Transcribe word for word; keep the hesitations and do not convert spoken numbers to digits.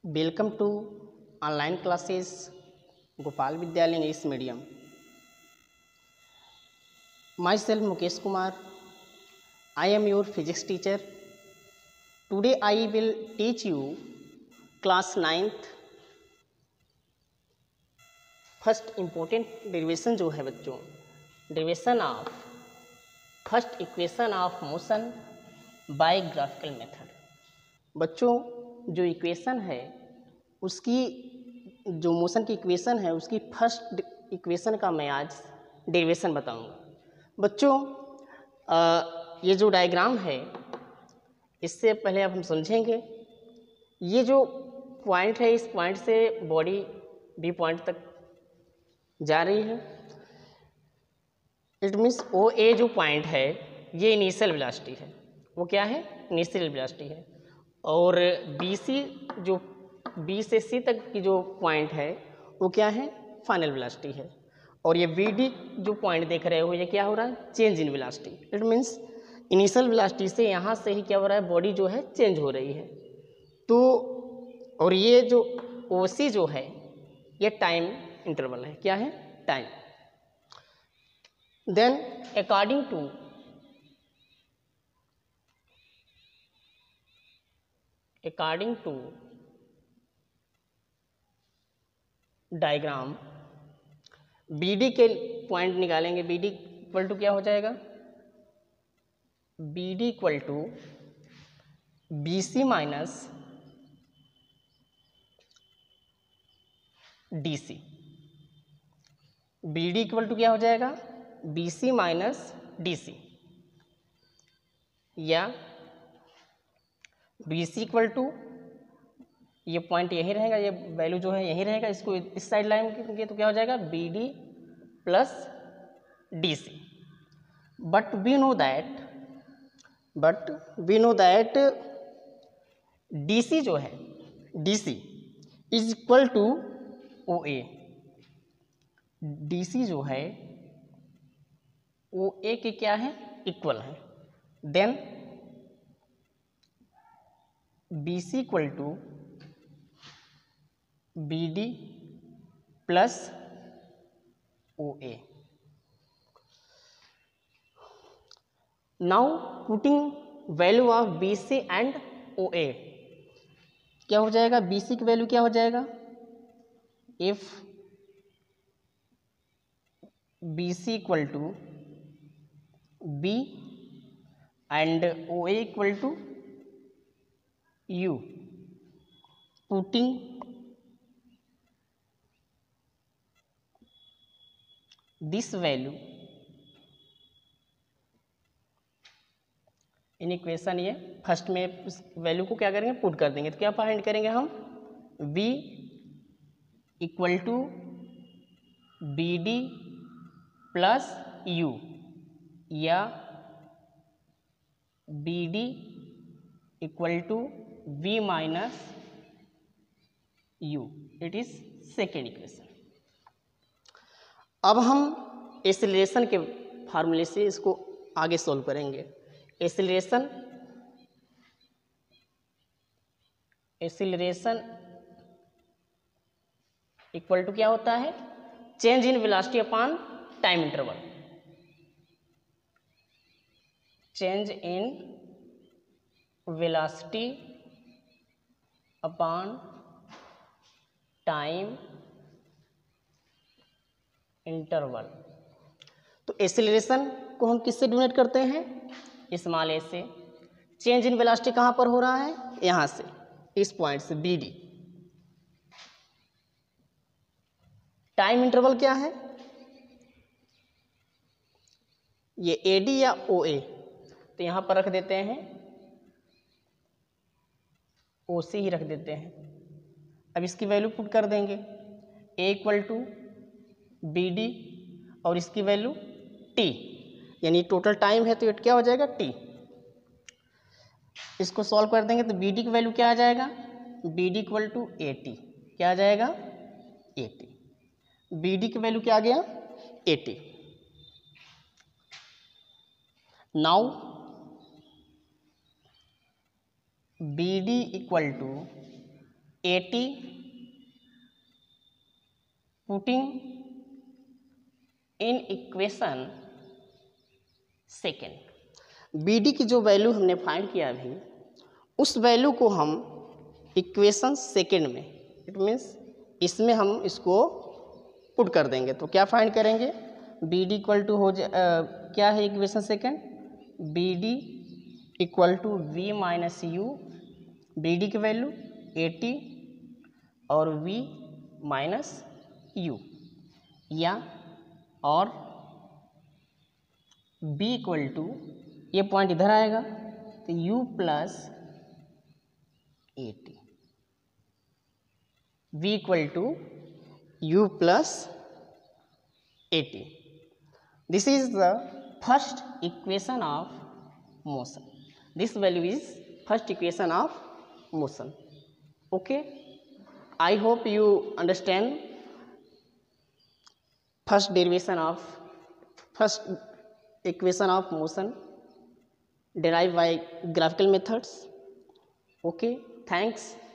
Welcome to online classes Gopal Vidyalaya English medium. Myself Mukesh Kumar, I am your physics teacher. Today I will teach you class ninth first important derivation जो है बच्चों, derivation of first equation of motion by graphical method. बच्चों जो equation है उसकी, जो motion की equation है उसकी फर्स्ट इक्वेशन का मैं आज डेरिवेशन बताऊंगा। बच्चों आ, ये जो डायग्राम है इससे पहले अब हम समझेंगे, ये जो पॉइंट है इस पॉइंट से बॉडी बी पॉइंट तक जा रही है। इट मीन्स ओ ए जो पॉइंट है ये इनिशियल वेलोसिटी है, वो क्या है, इनिशियल वेलोसिटी है। और बी सी जो बी से सी तक की जो पॉइंट है वो क्या है, फाइनल वेलोसिटी है। और ये बी डी जो पॉइंट देख रहे हो ये क्या हो रहा है, change in velocity. It means initial velocity से यहाँ से ही क्या हो रहा है, बॉडी जो है चेंज हो रही है। तो और ये जो ओ सी जो है ये टाइम इंटरवल है, क्या है, time. Then according to according to diagram B D के पॉइंट निकालेंगे। बी डी इक्वल टू क्या हो जाएगा, B D equal to B C minus D C. B D equal to क्या हो जाएगा, B C minus D C, या B C equal to, ये पॉइंट यही रहेगा, ये वैल्यू जो है यही रहेगा, इसको इस साइड लाइन के तो क्या हो जाएगा, B D plus D C. But we know that but we know that D C जो है, D C is equal to O A. D C जो है ओ ए के क्या है, इक्वल है। Then B C equal to B D plus O A. Now putting value of B C and O A, क्या हो जाएगा, B सी की वैल्यू क्या हो जाएगा, if B C equal to B and O A equal to u, putting this value in equation, ये first में इस वैल्यू को क्या करेंगे, पुट कर देंगे। तो क्या फाइंड करेंगे हम, v equal to B D plus u, या B D equal to v minus u. It is second equation. अब हम एक्सेलरेशन के फार्मूले से इसको आगे सॉल्व करेंगे। एक्सेलरेशन एक्सेलरेशन इक्वल टू क्या होता है, change in velocity upon time interval. Change in velocity upon time interval. तो एक्सेलरेशन को हम किससे डिनोट करते हैं, स्मॉल ए से। चेंज इन वेलोसिटी कहाँ पर हो रहा है, यहाँ से, इस पॉइंट से बी डी। टाइम इंटरवल क्या है, ये ए डी या ओ ए, तो यहाँ पर रख देते हैं ओ सी ही रख देते हैं। अब इसकी वैल्यू पुट कर देंगे, A equal to B D और इसकी वैल्यू टी, यानी टोटल टाइम है तो ये क्या हो जाएगा, टी। इसको सॉल्व कर देंगे तो बी डी की वैल्यू क्या आ जाएगा, B D equal to A T, क्या आ जाएगा, ए टी। बी डी की वैल्यू क्या आ गया, A T. Now B D equal to eighty putting in equation second. B D की जो वैल्यू हमने फाइंड किया अभी, उस वैल्यू को हम इक्वेशन सेकेंड में, इट मीन्स इसमें हम इसको पुट कर देंगे। तो क्या फाइंड करेंगे, बी डी इक्वल टू हो जा क्या है equation second, B D equal to v minus u, B D की वैल्यू एटी और v माइनस यू, या और b इक्वल टू, ये पॉइंट इधर आएगा तो u plus A T, v equal to u plus A T. This is the first equation of motion, this value is first equation of motion. Okay, I hope you understand first derivation of first equation of motion derived by graphical methods. Okay, thanks.